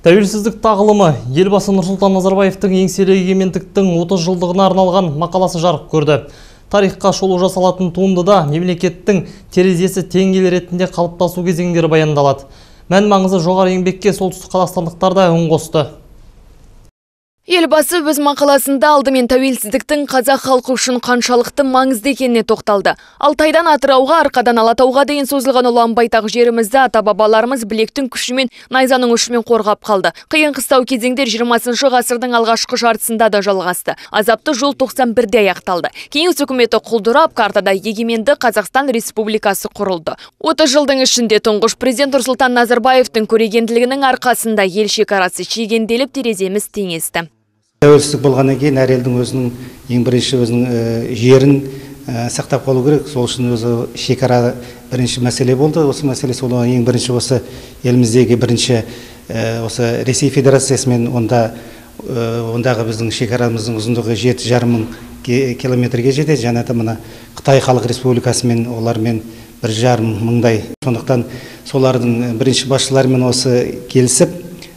Тәуелсіздік тағылымы елбасы Нұрсұлтан Назарбаевтың еңселі егемендіктің 30 жылдығына арналған мақаласы жарық көрді. Тарихқа шолу жасалатын туындыда мемлекеттің терезесі тең ел ретінде қалыптасу кезеңдері баяндалады. Мән маңызы жоғары еңбекке солтүстік қазақстандықтар да үн қосты. Елбасы өз мақаласында алдымен тәуелсіздіктің қазақ халқы үшін қаншалықты маңызды екеніне тоқталды. Алтайдан Атырауға, Арқадан Алатауға дейін созылған ұлан байтақ жерімізді ата-бабаларымыз білектің күшімен, найзаның ұшымен қорғап қалды. Қиын қыстау кезеңдер 20 ғасырдың алғашқы жартысында да жалғасты. Азапты жол 91-де аяқталды. Кеңес үкіметі құлдырап, картада егеменді Қазақстан Республикасы құрылды. 30 жылдың ішінде тұңғыш президент Нұрсұлтан Назарбаевтың көрегенділігінің арқасында ел шекарасы шегенделіп, тереземіз теңесті. Тәуелсіздік болғаннан кейін әр елдің өзінің ең бірінші өзінің жерін сақтап қалу керек. Сол үшін өзі шекара бірінші мәселе болды. Осы мәселе сол ең бірінші осы еліміздегі бірінші осы Ресей Федерациясымен ондағы біздің шекарамыздың ұзындығы 7,5 мың километрге жетеді. Және мына Қытай Халық Республикасымен олармен 1,5 мыңдай. Сондықтан солардың бірінші басшыларымен осы келісіп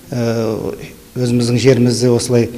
өзіміздің жерімізді осылай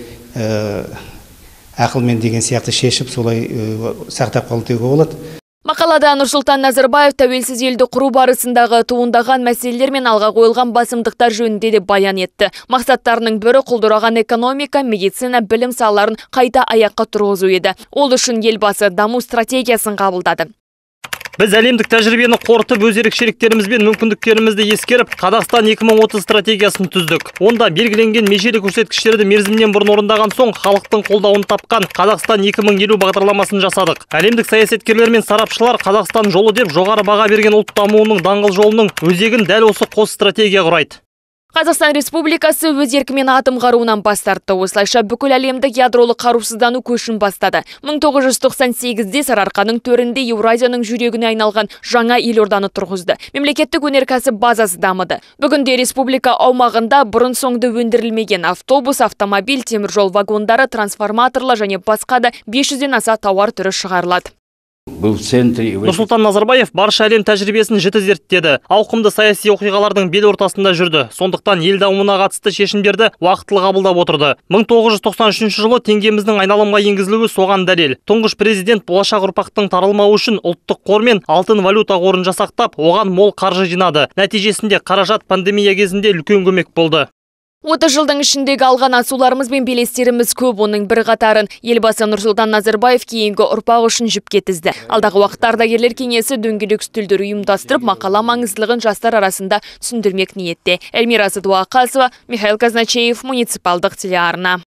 ақылмен деген сияқты шешіп, солай сақтап қалу деуге болады. Мақалада Нұрсұлтан Назарбаев тәуелсіз елді құру барысындағы туындаған мәселелер мен алға қойылған басымдықтар жөнінде де баян етті. Мақсаттарының бірі құлдыраған экономика, медицина, білім салаларын қайта аяққа тұрғызу еді. Ол үшін елбасы даму стратегиясын қабылдады. Біз әлемдік тәжірибені қорытып, өз ерекшеліктеріміз бен мүмкіндіктерімізді ескеріп, Қазақстан 2030 стратегиясын түздік. Онда белгіленген межелі көрсеткіштерді мерзімнен бұрын орындаған соң, халықтың қолдауын тапқан Қазақстан 2050 бағдарламасын жасадық. Әлемдік саясаткерлер мен сарапшылар Қазақстан жолы деп жоғары баға берген ұлт дамуының даңғыл жолының өзегін дәл осы қос стратегия құрайды. Қазақстан Республикасы өз еркімен атом қаруынан бас тартты. Осылайша бүкіл әлемдік ядролық қарусыздану көшін бастады. 1998-де Сарыарқаның төрінде Еуразияның жүрегіне айналған жаңа елорданы тұрғызды. Мемлекеттік өнеркәсіп базасы дамыды. Бүгінде республика аумағында бұрын соңды өндірілмеген автобус, автомобиль, теміржол вагондары, трансформаторлар және басқа да 500-ден аса тауар түрі шығарылады. Нұрсұлтан Назарбаев барша әлем тәжірибесін жіті зерттеді. Ауқымды саяси оқиғалардың бел ортасында жүрді. Сондықтан ел дамуына қатысты шешімдерді уақытылы қабылдап отырды. 1993 жылы теңгеміздің айналымға енгізілуі соған дәлел. Тұңғыш президент болашақ ұрпақтың таралмауы үшін ұлттық қор мен алтын валюта қорын жасақтап, оған мол қаржы жинады. Нәтижесінде қаражат пандемия кезінде үлкен көмек болды. 30 жылдың ішіндегі алған асуларымыз бен белестеріміз көп. Оның бір қатарын елбасы Нұрсұлтан Назарбаев кейінгі ұрпақ үшін жіпке тізді. Алдағы уақытта ардагерлер кеңесі дөңгелек үстелдер ұйымдастырып, мақала маңыздылығын жастар арасында түсіндірмек ниетте. Эльмира Садуақасова, Михаил Казначеев, муниципалдық телеарна.